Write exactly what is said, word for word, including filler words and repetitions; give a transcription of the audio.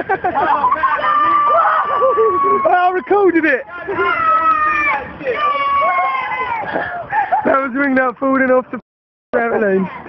I recorded it. That was ring that falling off the trampoline.